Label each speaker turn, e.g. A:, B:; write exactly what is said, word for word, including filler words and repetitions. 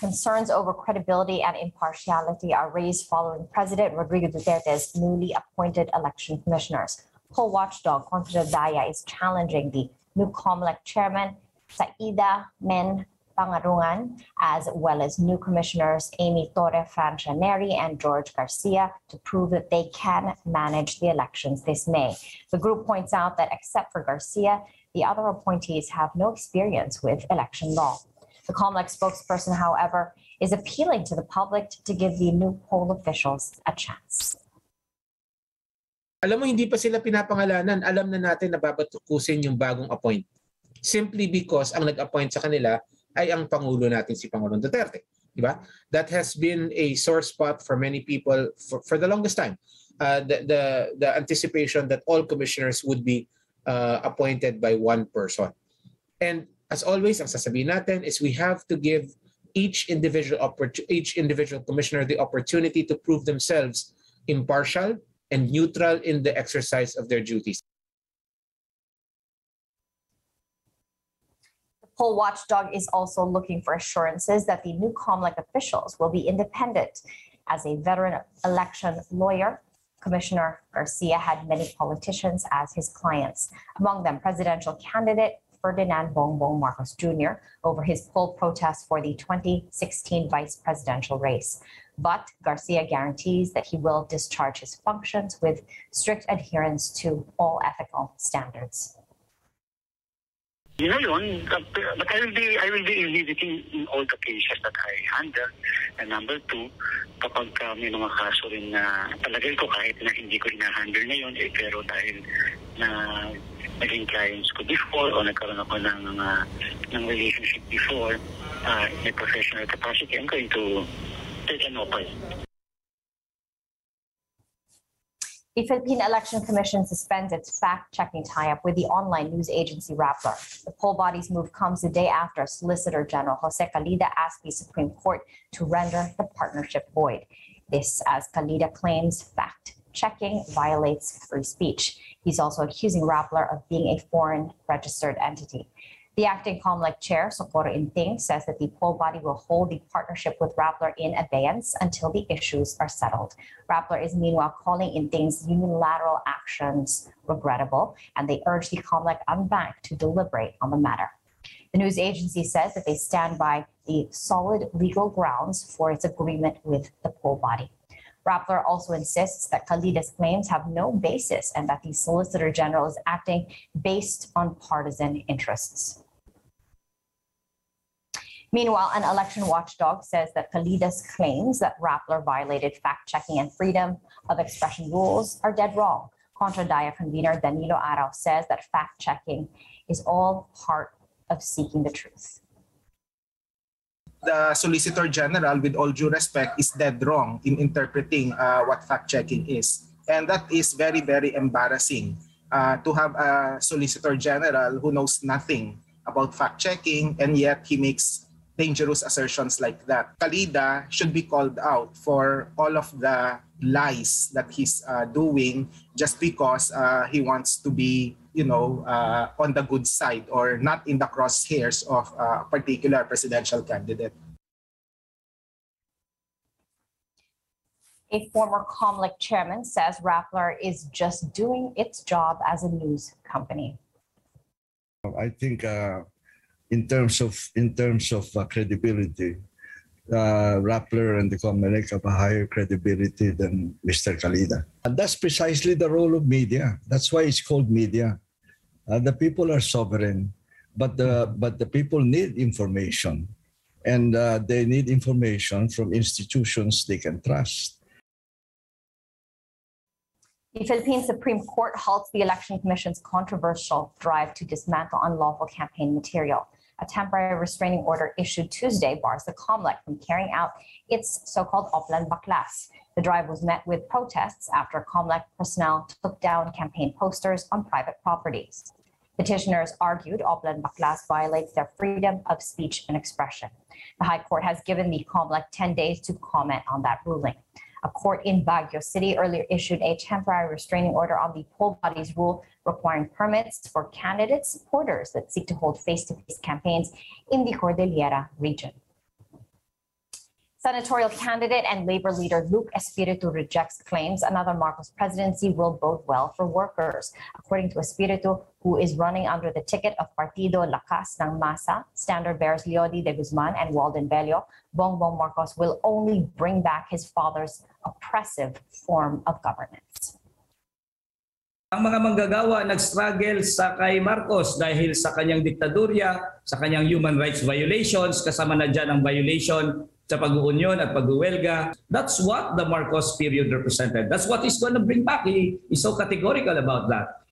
A: concerns over credibility and impartiality are raised following President Rodrigo Duterte's newly appointed election commissioners. Poll watchdog Contra Daya is challenging the new COMELEC chairman, Saida Men Pangarungan, as well as new commissioners Amy Torre Francia Neri and George Garcia, to prove that they can manage the elections this May. The group points out that except for Garcia, the other appointees have no experience with election law. The COMELEC spokesperson, however, is appealing to the public to give the new poll officials a chance.
B: Alam mo, hindi pa sila pinapangalanan. Alam na natin na babatukusin yung bagong appoint. Simply because ang nag-appoint sa kanila ay ang Pangulo natin, si Pangulong Duterte. Diba? That has been a sore spot for many people for, for the longest time. Uh, the, the, the anticipation that all commissioners would be uh, appointed by one person. And as always, ang sasabihin natin is we have to give each individual each individual commissioner the opportunity to prove themselves impartial and neutral in the exercise of their duties.
A: The poll watchdog is also looking for assurances that the new COMELEC officials will be independent. As a veteran election lawyer, Commissioner Garcia had many politicians as his clients, among them presidential candidate Ferdinand Bongbong Marcos Junior over his poll protest for the twenty sixteen vice presidential race. But Garcia guarantees that he will discharge his functions with strict adherence to all ethical standards.
C: You know, yun, but I will be I will be visiting in all the cases that I handle. And number two, kapag uh, may mga kaso rin na palagay ko kahit na hindi ko hinahandle ngayon, eh, pero dahil na naging clients ko before o nagkaroon ako ng, uh, ng relationship before uh, in a professional capacity, I'm going to take an open.
A: The Philippine Election Commission suspends its fact-checking tie-up with the online news agency Rappler. The poll body's move comes the day after Solicitor General Jose Calida asked the Supreme Court to render the partnership void. This as Calida claims fact-checking violates free speech. He's also accusing Rappler of being a foreign registered entity. The acting COMELEC chair, Socorro Inting, says that the poll body will hold the partnership with Rappler in abeyance until the issues are settled. Rappler is meanwhile calling Inting's unilateral actions regrettable, and they urge the COMELEC unbanked to deliberate on the matter. The news agency says that they stand by the solid legal grounds for its agreement with the poll body. Rappler also insists that Calida's claims have no basis and that the Solicitor General is acting based on partisan interests. Meanwhile, an election watchdog says that Calida's claims that Rappler violated fact-checking and freedom of expression rules are dead wrong. Contra Daya convener Danilo Arao says that fact-checking is all part of seeking the truth.
D: The Solicitor General, with all due respect, is dead wrong in interpreting uh, what fact-checking is. And that is very, very embarrassing uh, to have a Solicitor General who knows nothing about fact-checking, and yet he makes dangerous assertions like that. Calida should be called out for all of the lies that he's uh, doing just because uh, he wants to be, you know, uh, on the good side or not in the crosshairs of a particular presidential candidate.
A: A former COMELEC chairman says Rappler is just doing its job as a news company.
E: I think uh, in terms of in terms of uh, credibility, uh, Rappler and the COMELEC have a higher credibility than Mister Calida. And that's precisely the role of media. That's why it's called media. Uh, the people are sovereign, but the but the people need information, and uh, they need information from institutions they can trust.
A: The Philippine Supreme Court halts the Election Commission's controversial drive to dismantle unlawful campaign material. A temporary restraining order issued Tuesday bars the COMELEC from carrying out its so-called Oplan Baklas. The drive was met with protests after COMELEC personnel took down campaign posters on private properties. Petitioners argued Oplan Baklas violates their freedom of speech and expression. The High Court has given the COMELEC ten days to comment on that ruling. A court in Baguio City earlier issued a temporary restraining order on the poll body's rule requiring permits for candidate supporters that seek to hold face-to-face campaigns in the Cordillera region. Senatorial candidate and labor leader Luke Espiritu rejects claims another Marcos presidency will bode well for workers. According to Espiritu, who is running under the ticket of Partido Lakas ng Masa, standard bearers Leody de Guzman and Walden Bello, Bongbong Marcos will only bring back his father's oppressive form of governance.
F: Ang mga manggagawa nag-struggle sa kay Marcos dahil sa kanyang diktadurya, sa kanyang human rights violations, kasama na dyan ang violation sa pag-uunyon at pag-uwelga. That's what the Marcos period represented. That's what he's going to bring back. He is so categorical about that.